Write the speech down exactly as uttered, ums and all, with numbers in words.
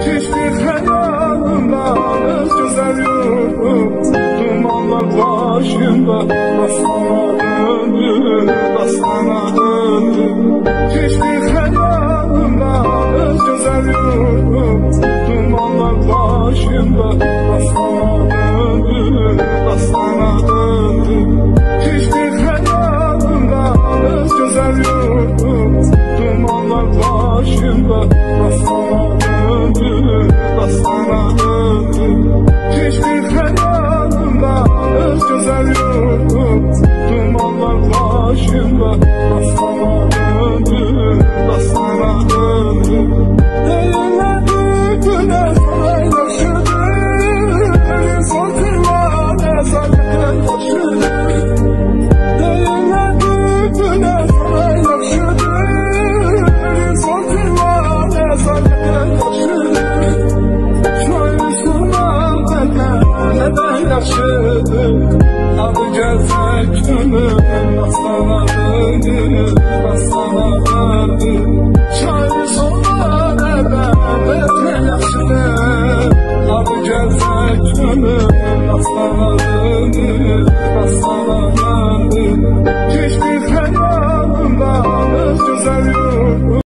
Keçdi xəyalımdan öz gözəl yurdum, dumanlar başımda dastana döndü, dastana döndü. Keçdi xəyalımdan öz gözəl yurdum, dumanlar başımda dastana döndü, dastana döndü. Keçdi xəyalımdan öz gözəl yurdum, dumanlar başımda dastana döndü, dastana döndü. Keçdi xəyalımdan öz gözəl yurdum, dumanlar başımda dastana döndü, dastana döndü. Deyirlər günə sana yaxşıdır, insan xeylanə zalətən yaxşıdır. Deyirlər günə sana yaxşıdır, insan xeylanə zalətən yaxşıdır. Şair sunmam bəlkə nədən yaxşıdır, adı gəlsək ömür dastana döndü, dastana döndü. Şair sunmam bəlkə yaxşıdır, adı gəlsək ömür dastana döndü, dastana döndü. Keçdi xəyalımdan öz gözəl yurdum.